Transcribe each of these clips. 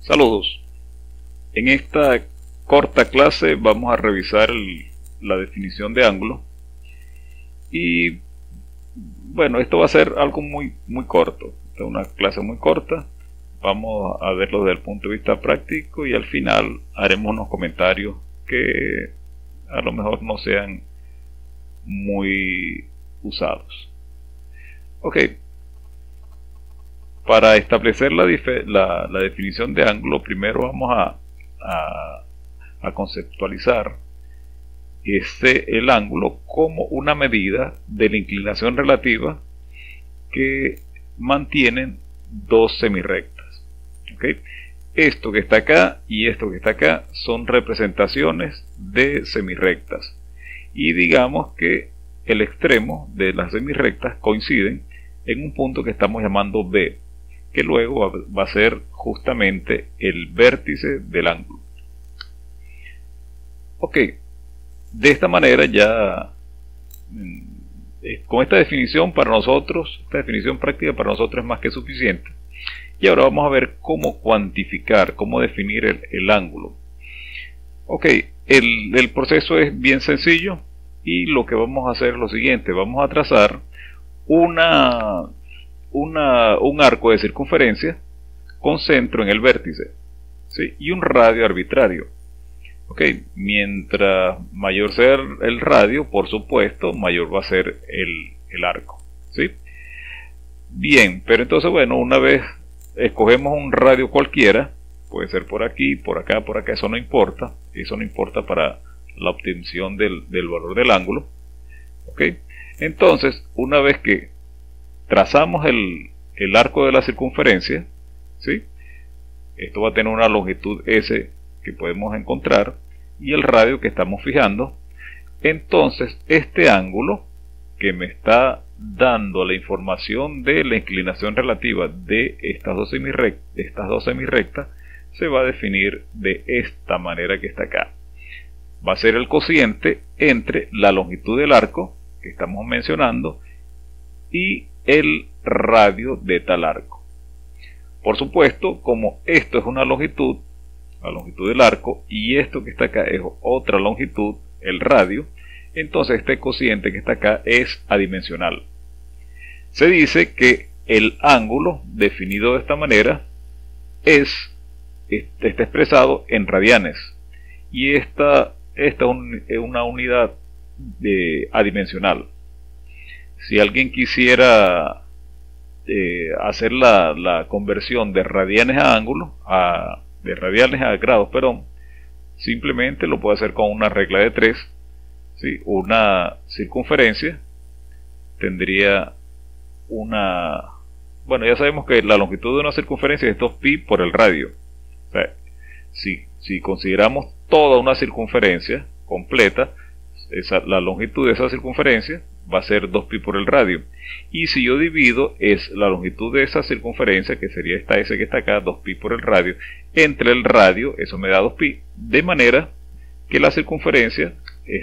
Saludos. En esta corta clase vamos a revisar la definición de ángulo y bueno, esto va a ser algo muy corto. Esta es una clase muy corta. Vamos a verlo desde el punto de vista práctico y al final haremos unos comentarios que a lo mejor no sean muy usados. Ok. Para establecer la definición de ángulo, primero vamos a conceptualizar el ángulo como una medida de la inclinación relativa que mantienen dos semirrectas. ¿Okay? Esto que está acá y esto que está acá son representaciones de semirrectas. Y digamos que el extremo de las semirrectas coinciden en un punto que estamos llamando B, que luego va a ser justamente el vértice del ángulo. Ok, de esta manera ya, con esta definición para nosotros, esta definición práctica para nosotros es más que suficiente. Y ahora vamos a ver cómo cuantificar, cómo definir el ángulo. Ok, el proceso es bien sencillo y lo que vamos a hacer es lo siguiente: vamos a trazar un arco de circunferencia con centro en el vértice, ¿sí? Y un radio arbitrario. Okay. Mientras mayor sea el radio, por supuesto, mayor va a ser el arco, ¿sí? Bien, pero entonces, bueno, una vez escogemos un radio cualquiera, puede ser por aquí, por acá, eso no importa para la obtención del valor del ángulo. Okay. Entonces, una vez que trazamos el arco de la circunferencia, ¿sí? Esto va a tener una longitud S que podemos encontrar y el radio que estamos fijando. Entonces este ángulo que me está dando la información de la inclinación relativa de estas dos semirrectas se va a definir de esta manera que está acá. Va a ser el cociente entre la longitud del arco que estamos mencionando y el radio de tal arco. Por supuesto, como esto es una longitud, la longitud del arco, y esto que está acá es otra longitud, el radio, entonces este cociente que está acá es adimensional. Se dice que el ángulo definido de esta manera está expresado en radianes, y esta es una unidad adimensional. Si alguien quisiera hacer la conversión de radianes a ángulo, de radianes a grados, simplemente lo puede hacer con una regla de 3. ¿Sí? Una circunferencia tendría bueno, ya sabemos que la longitud de una circunferencia es 2pi por el radio. O sea, si consideramos toda una circunferencia completa, la longitud de esa circunferencia va a ser 2pi por el radio, y si yo divido la longitud de esa circunferencia, que sería esta S que está acá, 2pi por el radio, entre el radio, eso me da 2pi, de manera que la circunferencia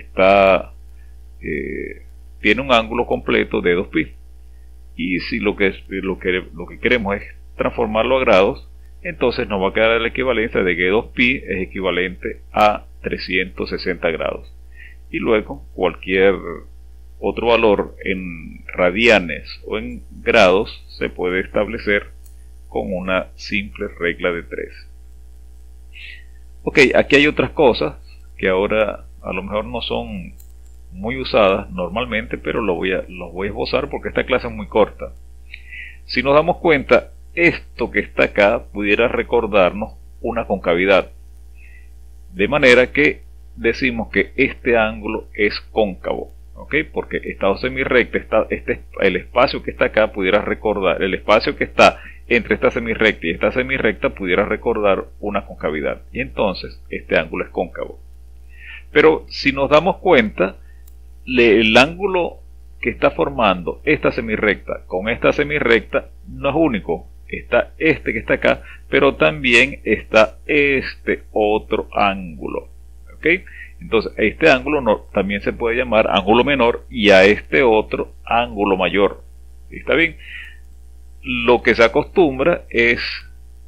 tiene un ángulo completo de 2pi, y si lo que queremos es transformarlo a grados, entonces nos va a quedar la equivalencia de que 2pi es equivalente a 360 grados, y luego cualquier otro valor en radianes o en grados se puede establecer con una simple regla de 3. Ok, aquí hay otras cosas que ahora a lo mejor no son muy usadas normalmente, pero los voy a esbozar porque esta clase es muy corta. Si nos damos cuenta, esto que está acá pudiera recordarnos una concavidad, de manera que decimos que este ángulo es cóncavo. ¿Okay? Porque esta dos semirrecta, el espacio que está acá pudiera recordar, el espacio que está entre esta semirrecta y esta semirrecta pudiera recordar una concavidad, y entonces este ángulo es cóncavo. Pero si nos damos cuenta, el ángulo que está formando esta semirrecta con esta semirrecta no es único. Está este que está acá, pero también está este otro ángulo. ¿Okay? Entonces, este ángulo también se puede llamar ángulo menor y a este otro ángulo mayor. ¿Está bien? Lo que se acostumbra es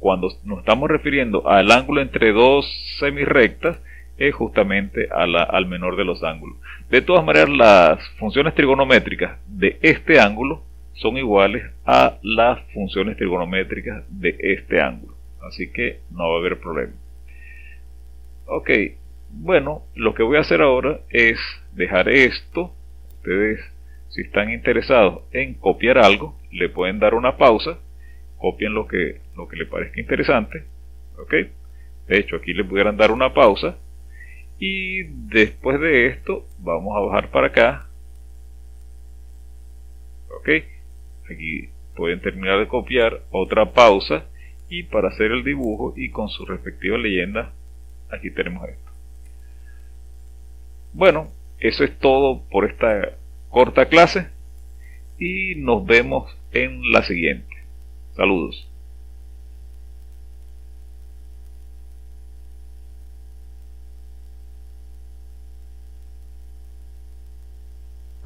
cuando nos estamos refiriendo al ángulo entre dos semirrectas, es justamente al menor de los ángulos. De todas maneras, las funciones trigonométricas de este ángulo son iguales a las funciones trigonométricas de este ángulo, así que no va a haber problema. Ok, bueno, lo que voy a hacer ahora es dejar esto. Ustedes, si están interesados en copiar algo, le pueden dar una pausa, copien lo que les parezca interesante. Ok, de hecho aquí le pudieran dar una pausa, y después de esto vamos a bajar para acá. Ok, aquí pueden terminar de copiar, otra pausa, y para hacer el dibujo y con su respectiva leyenda, aquí tenemos esto. Bueno, eso es todo por esta corta clase y nos vemos en la siguiente. Saludos.